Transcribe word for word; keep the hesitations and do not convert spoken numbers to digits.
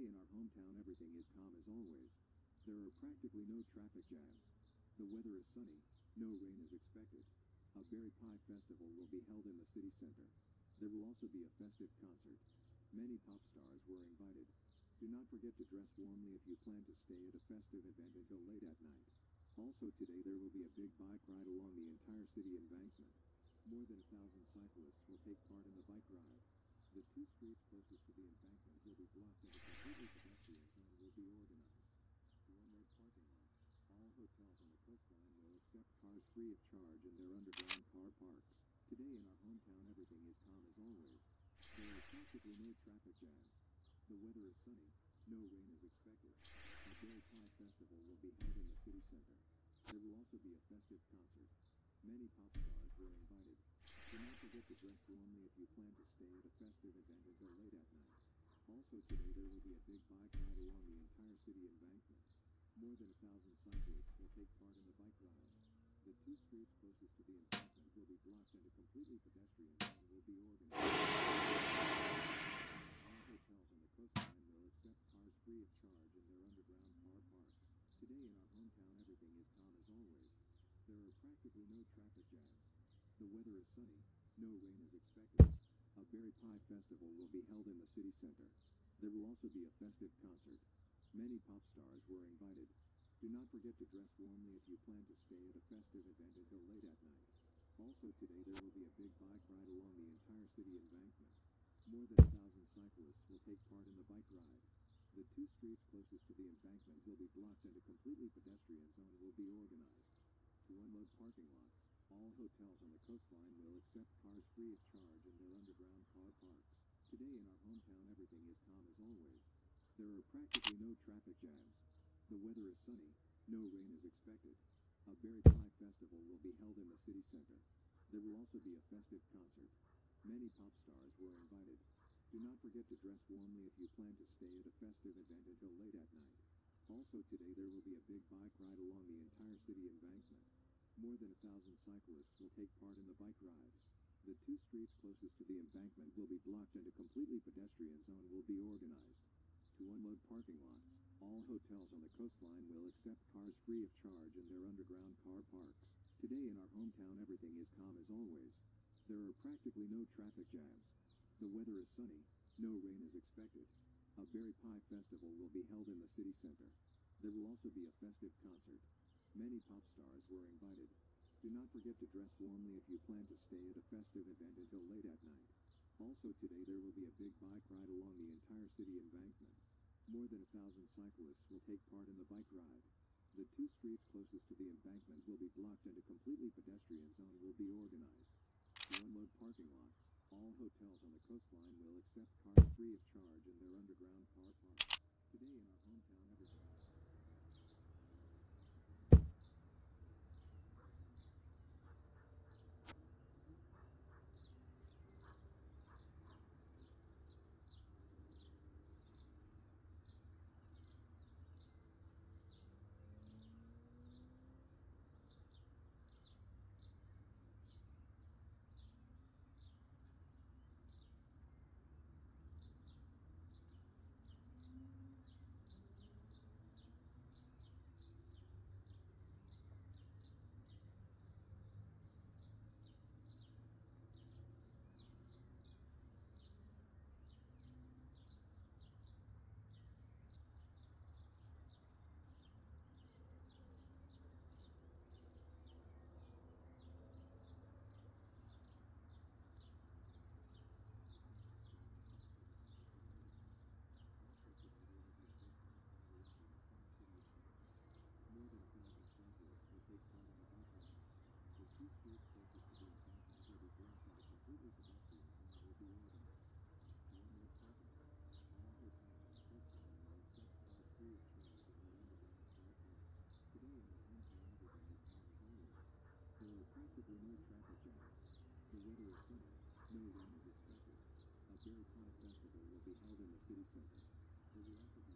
Today in our hometown everything is calm as always. There are practically no traffic jams. The weather is sunny, no rain is expected. A berry pie festival will be held in the city center. There will also be a festive concert. Many pop stars were invited. Do not forget to dress warmly if you plan to stay at a festive event until late at night. Also today there will be a big bike ride along the entire city embankment. More than a thousand cyclists will take part in the bike ride. The two streets closest to the embankment will be blocked and a completely pedestrian zone will be organized. To unload parking lots, all hotels on the coastline will accept cars free of charge in their underground car parks. Today in our hometown everything is calm as always. There are practically no traffic jams. The weather is sunny, no rain is expected. A berry pie festival will be held in the city center. There will also be a festive concert. Many pop stars were invited. Do not forget to dress warmly if you plan to stay at a festive event until late at night. Also today there will be a big bike ride along the entire city embankment. More than a thousand cyclists will take part in the bike ride. The two streets closest to the embankment will be blocked and a completely pedestrian zone will be organized. All hotels on the coastline will accept cars free of charge in their underground car parks. Today in our hometown everything is calm as always. There are practically no traffic jams. The weather is sunny, no rain is expected. A berry pie festival will be held in the city center. There will also be a festive concert. Many pop stars were invited. Do not forget to dress warmly if you plan to stay at a festive event until late at night. Also today there will be a big bike ride along the entire city embankment. More than a thousand cyclists will take part in the bike ride. The two streets closest to the embankment will be blocked and a completely pedestrian zone will be organized. To unload parking lots, all hotels on the coastline will accept cars free of charge in their underground car parks. Today in our hometown everything is calm as always. There are practically no traffic jams. The weather is sunny, no rain is expected. A berry pie festival will be held in the city center. There will also be a festive concert. Many pop stars were invited. Do not forget to dress warmly if you plan to stay at a festive event until late at night. Also today there will be a big bike ride along the entire city embankment. More than a thousand cyclists will take part in the bike ride. The two streets closest to the embankment will be blocked and a completely pedestrian zone will be organized. To unload parking lots, all hotels on the coastline will accept cars free of charge in their underground car parks. Today in our hometown everything is calm as always. There are practically no traffic jams. The weather is sunny, no rain is expected. A berry pie festival will be held in the city center. There will also be a festive concert. Many pop stars were invited. Do not forget to dress warmly if you plan to stay at a festive event until late at night. Also today there will be a big bike ride along the entire city embankment. More than a thousand cyclists will take part in the bike ride. The two streets closest to the embankment will be blocked and a completely pedestrian zone will be organized. To unload parking lots, all hotels on the coastline will accept cars free of charge in their underground car parks. Today in our hometown everything is calm as always. There are practically no traffic jams. The weather is sunny, no rain is expected. A berry pie festival will be held in the city center. There will also be a festive concert. Many pop stars were invited. Do not forget to dress warmly if you plan to stay at a festive event until late at night. Also today there will be a big bike ride along the entire city embankment. More than a thousand cyclists will take part in the bike ride. The two streets closest to the embankment will be blocked and a completely pedestrian zone will be organized. To unload parking lots, all hotels on the coastline will accept cars free of charge in their underground car parks. Today in our hometown everything is calm as always. There are practically no traffic jams. The weather is sunny, no rain is expected. A berry pie festival will be held in the city center. There will also be a festive concert. Many pop stars were invited. Do not forget to dress warmly. Also today there will be a big bike ride along the entire city embankment. More than a thousand cyclists will take part in the bike ride. The two streets closest to the embankment will be blocked and a completely pedestrian zone will be organized. To unload parking lots, all hotels on the coastline will accept cars free of charge in their underground car parks. Today in our hometown everything is calm as always. There are practically no traffic jams. The weather is sunny, no rain is expected. A berry pie festival will be held in the city center. There will also